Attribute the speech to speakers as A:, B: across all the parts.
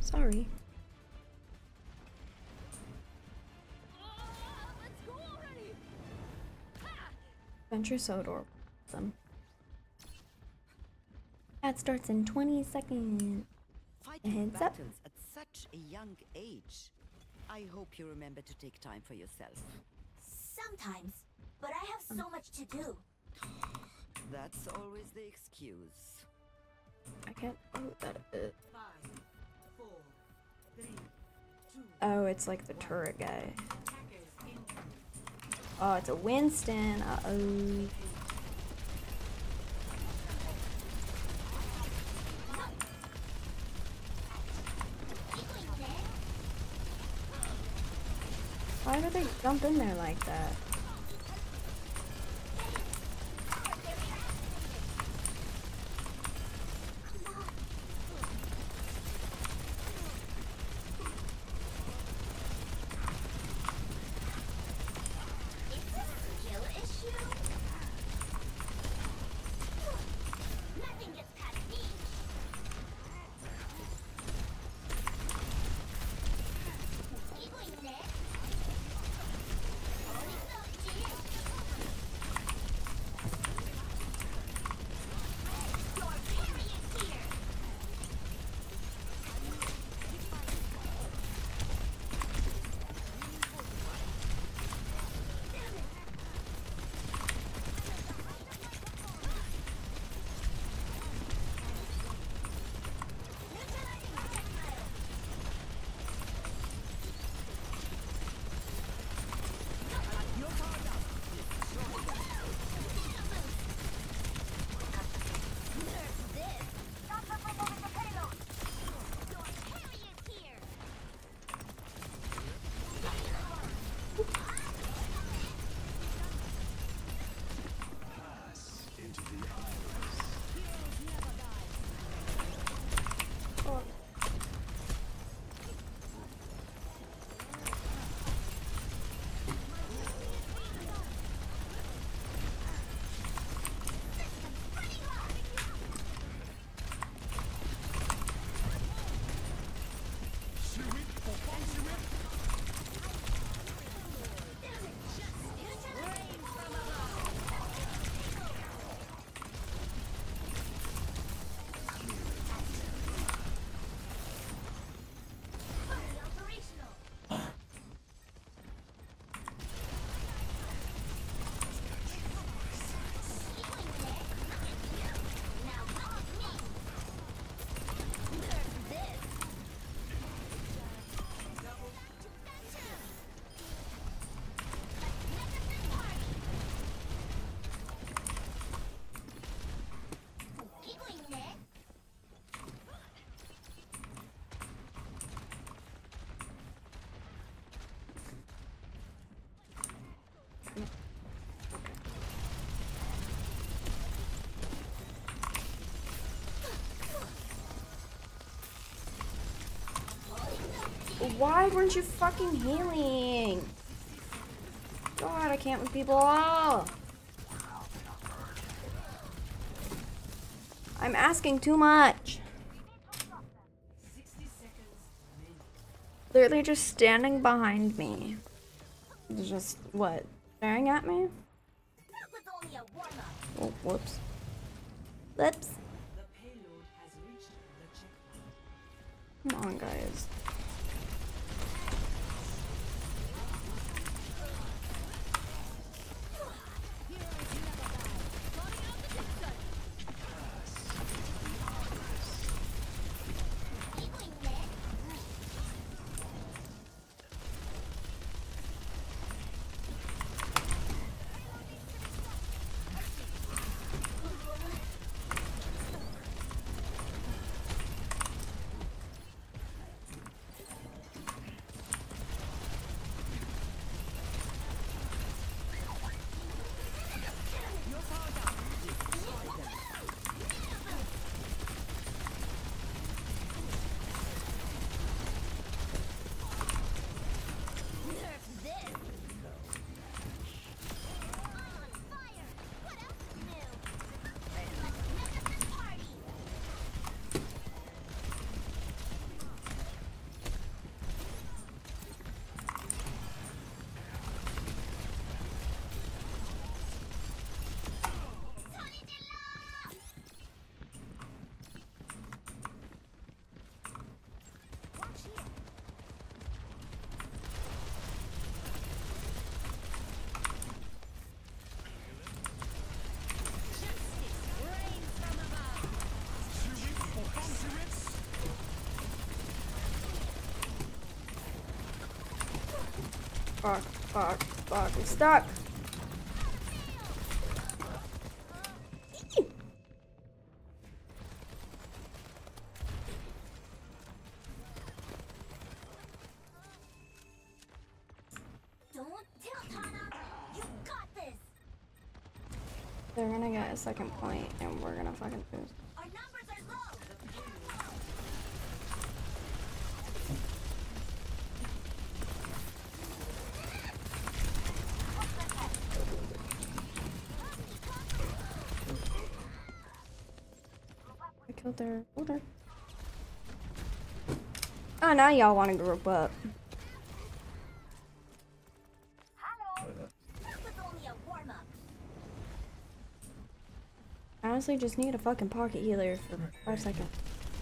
A: Sorry. Adventure so adorable. Awesome. That starts in 20 seconds.
B: Fighting
A: Heads up.
B: battles at such a young age. I hope you remember to take time for yourself.
C: Sometimes, but I have so much to do.
B: That's always the excuse.
A: I can't. Oh, that is.
B: 5, 4, 3, 2.
A: Oh, it's like the turret guy. Oh, it's a Winston. Uh-oh. Why would they jump in there like that? Why weren't you fucking healing? God, I can't with people. I'm asking too much. Literally just standing behind me. Just, what? Staring at me? Oh, whoops. Whoops. Come on, guys. Fuck, fuck, fuck. I'm stuck.
C: Don't tilt, Hana. You got this.
A: They're gonna get a second point and we're gonna fucking lose.
C: Our numbers are low.
A: I killed their order. Oh, now y'all want to group up.
C: Hello. That was only a warm-up.
A: I honestly just need a fucking pocket healer for 5 seconds.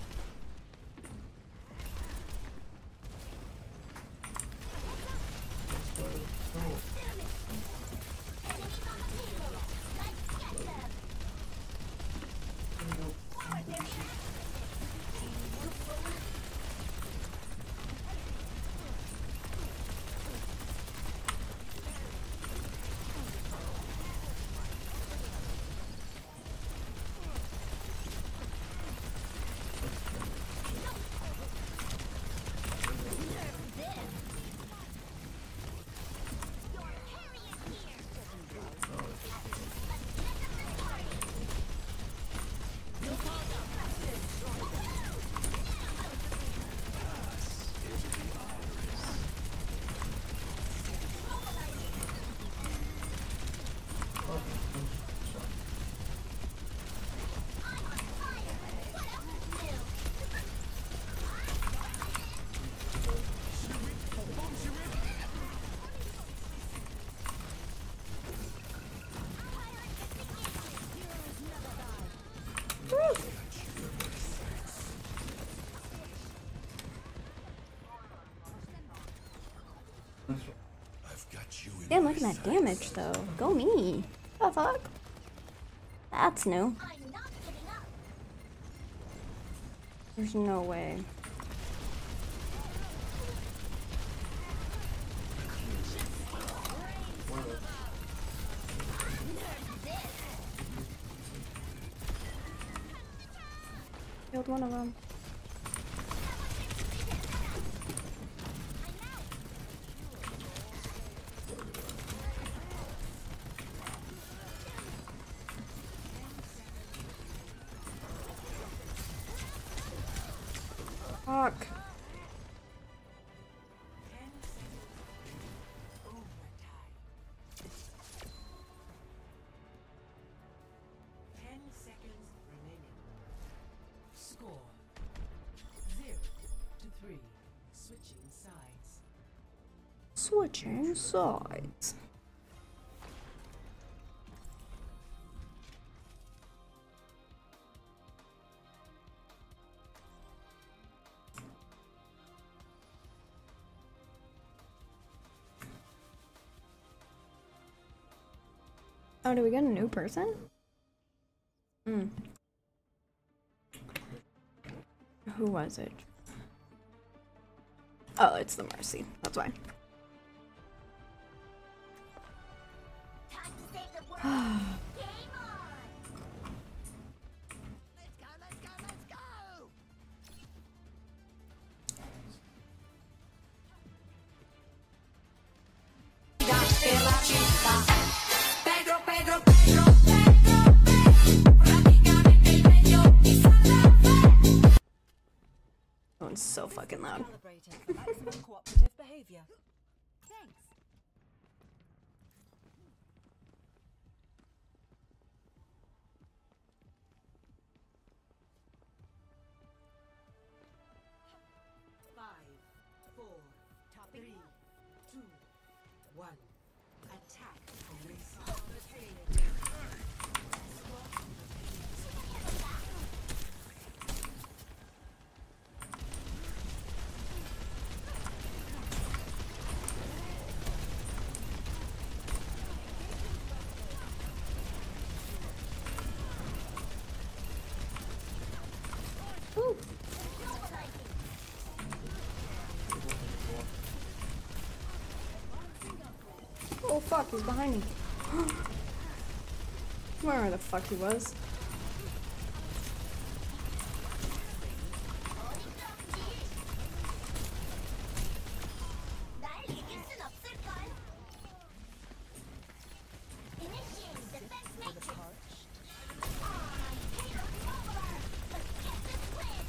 A: Damn, look at that damage though. Go me. What the fuck? That's new.
C: I'm not giving up.
A: There's no way. Killed one of them. Fuck.
D: Score 0-3. Switching sides.
A: Switching sides. Oh, do we get a new person? Who was it? Oh, it's the Mercy. That's why.
C: Time to save the world. Game on. Let's go.
A: That one's so fucking loud.
D: Calibrating for maximum cooperative behavior.
C: Thanks.
D: Five, four, three, two, one. Attack.
A: Woo. fuck, he's behind me. Where the fuck he was.
C: 날 이길 순 없을걸. Initiate defense matrix. Payload over. Let's get this win.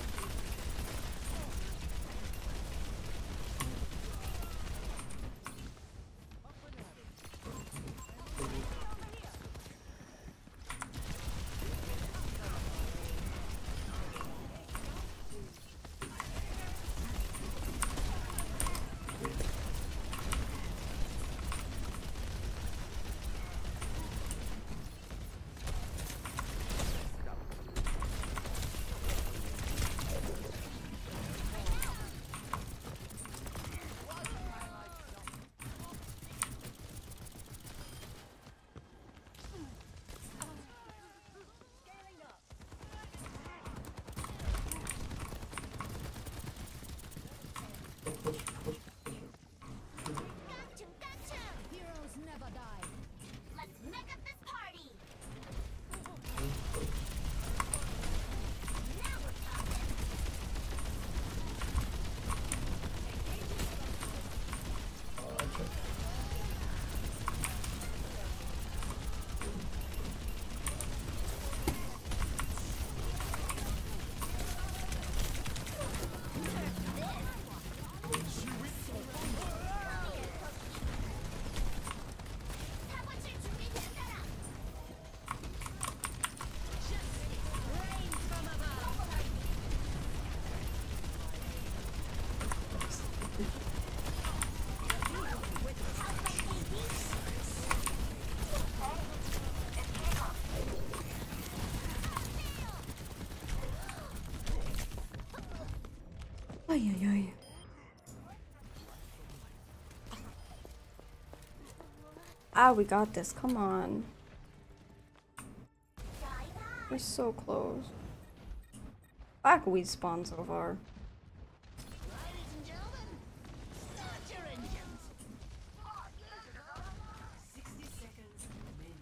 B: Heroes never die.
C: Let's make up this party. Now we're talking. 사고칠 준비됐잖아.
A: Ay, ay, ay. Ah, we got this. Come on. We're so close. Fuck, we spawned so far.
C: Ladies and gentlemen, start your engines.
D: 60 seconds remaining.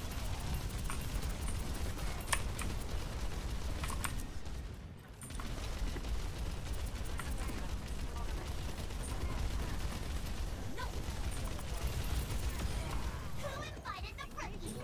C: Who invited the rookie?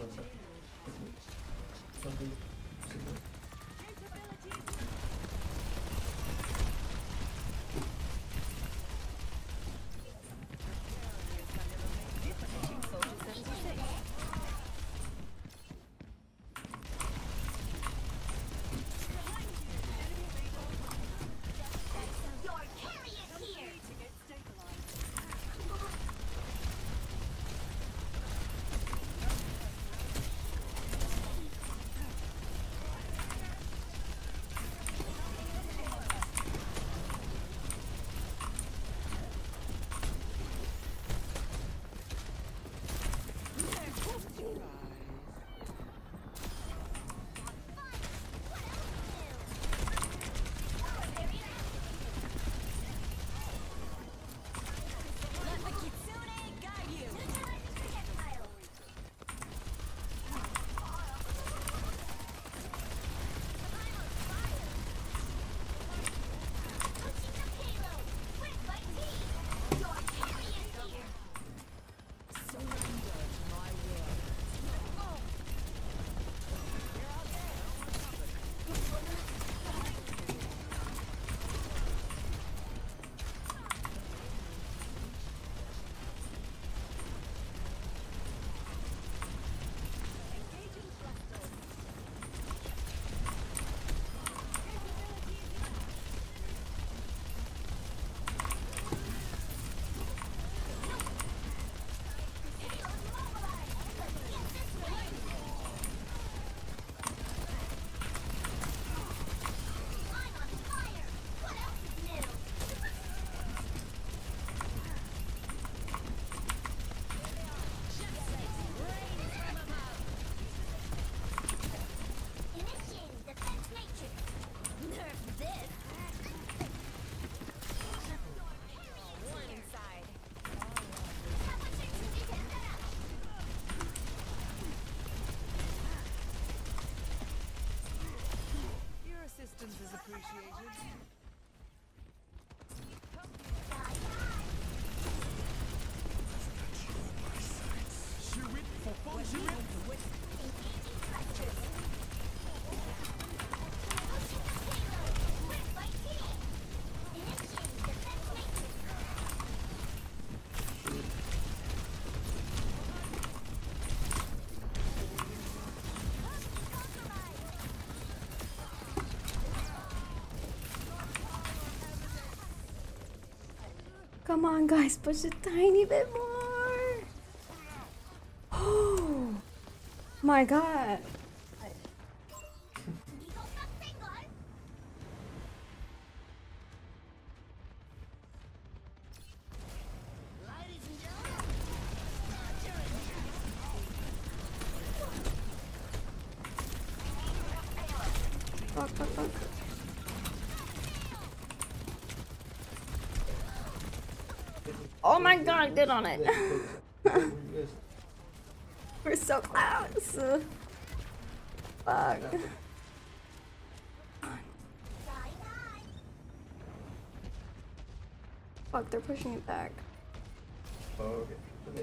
A: Come on, guys, push a tiny bit more. Oh my god. Fuck, fuck, fuck. Oh my god, get on it. We're so close. Fuck. Fuck, they're pushing it back.
E: Oh, okay.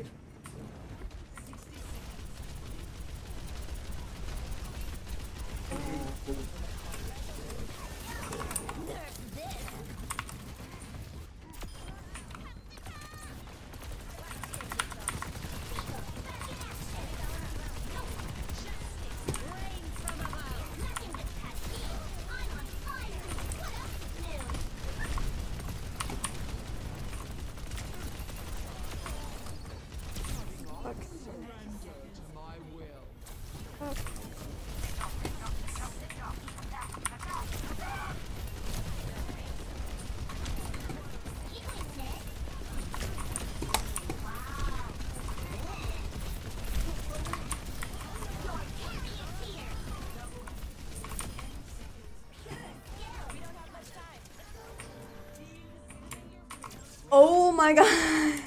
A: Oh my god.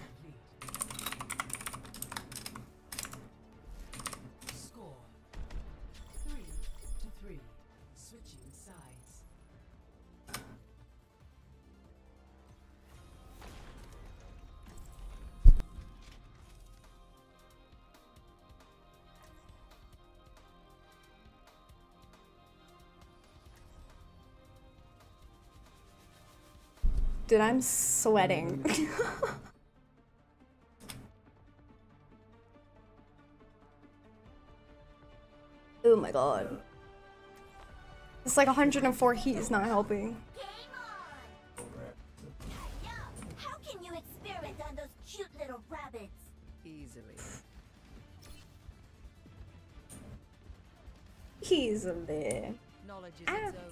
D: Score 3-3. Switching sides.
A: Dude, I'm sweating. Oh my god. It's like 104 heat is not helping.
C: Game on! Yo, how can you experiment on those cute little rabbits?
B: Easily.
A: Easily.
B: Knowledge is
A: Ah.
B: its own reward.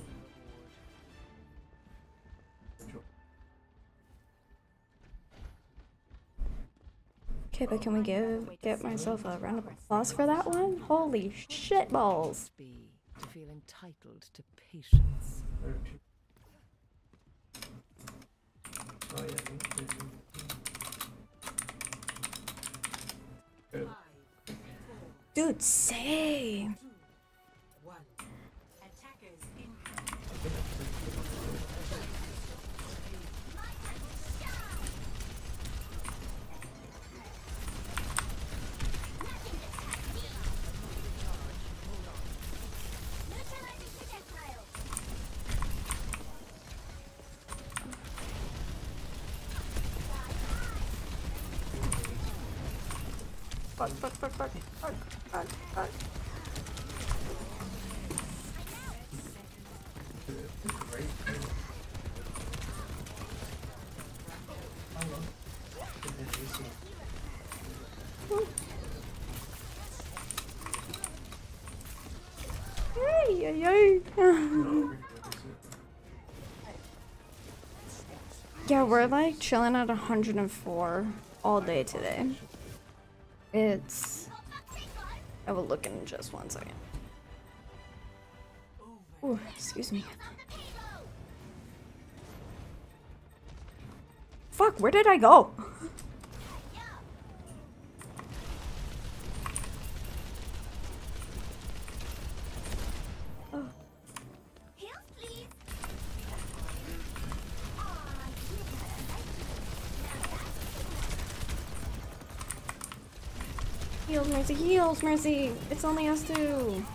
A: Okay, but can we get myself a round of applause for that one? Holy shit balls.
B: Be to feel entitled to patience.
E: Oh, yeah. Good.
A: Dude, say.
D: 1. Attackers in.
C: Neutralizing projectile!
A: Fuck, fuck, fuck, fuck, fuck, fuck, fuck. Yay, yay, yay. Yeah, we're like chilling at 104 all day today. It's... I will look in just 1 second. Ooh, excuse me. Fuck, where did I go?
C: Heals, please!
A: Heals, Mercy, heals, Mercy. It's only us two.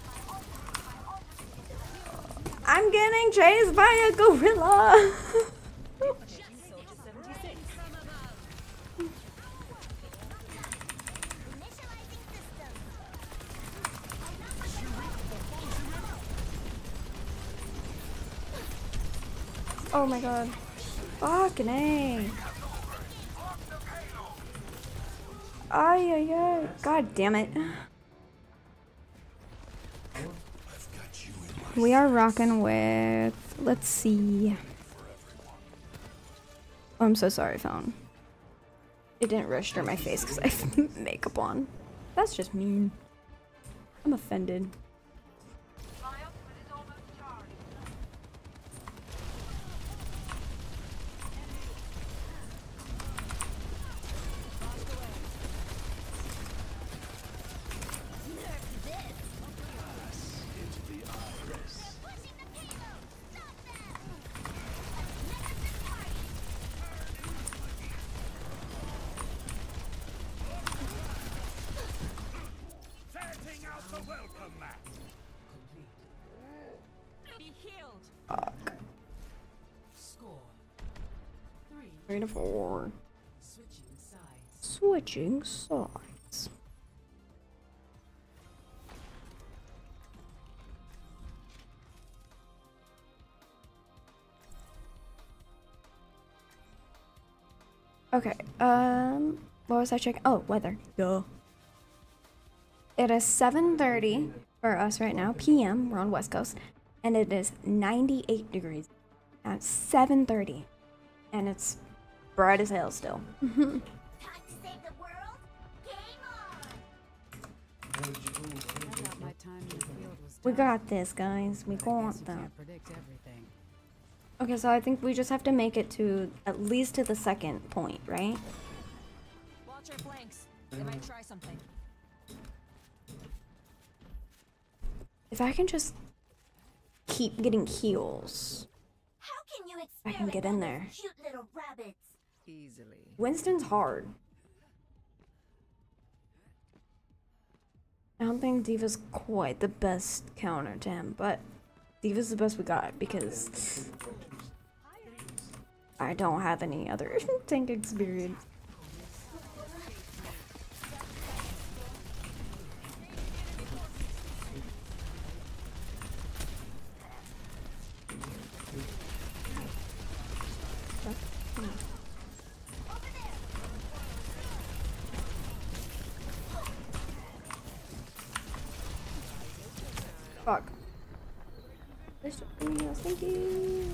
A: I'm getting chased by a gorilla. Oh my god. Fucking A. Ay, ay, ay. God damn it. We are rocking with, let's see. Oh, I'm so sorry, phone. It didn't register my face because I have makeup on. That's just mean. I'm offended. Fuck.
D: Score
A: 3 to 4.
D: switching sides.
A: Switching sides. Okay, what was I checking? Oh, weather. Duh. It is 7:30 for us right now, PM. We're on West Coast, and it is 98 degrees at 7:30, and it's bright as hell still.
C: Time to save the world? Game on!
B: I thought my time in the field was
A: We
B: done.
A: got this, guys. We
B: I guess
A: got
B: you
A: that.
B: can't predict everything.
A: Okay, so I think we just have to make it to at least to the second point, right?
F: Watch our flanks. They might try something.
A: If I can just keep getting heals.
C: How can you
A: I can
C: experiment
A: get
C: on
A: in
C: those
A: there.
C: cute little rabbits?
B: Easily.
A: Winston's hard. I don't think Diva's quite the best counter to him, but Diva's the best we got because I don't have any other tank experience. Fuck. There's something else. Thank you.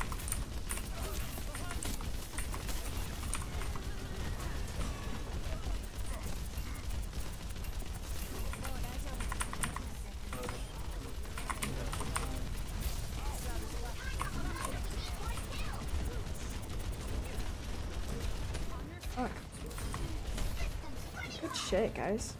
A: Fuck. Good shit, guys.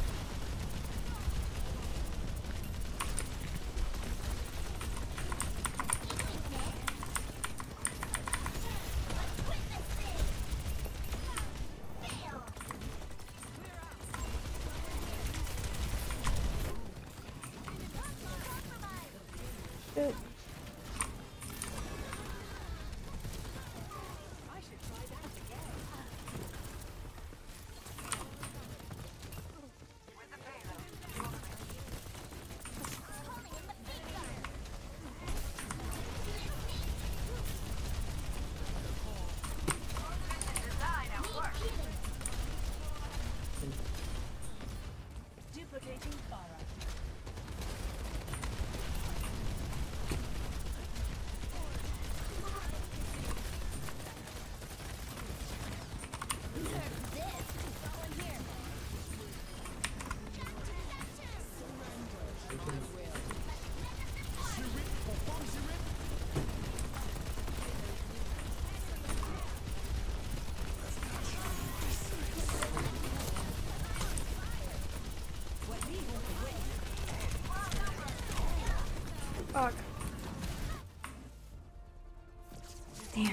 A: Good.
F: Duplicating fire.
A: Fuck. Damn.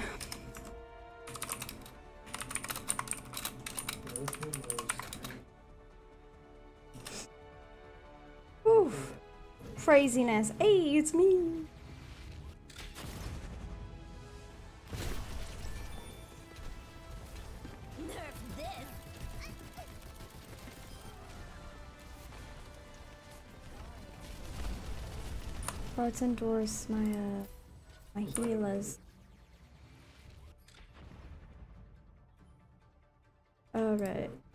A: craziness. Hey, it's me.
C: Nerf this.
A: Let's endorse my healers. All right.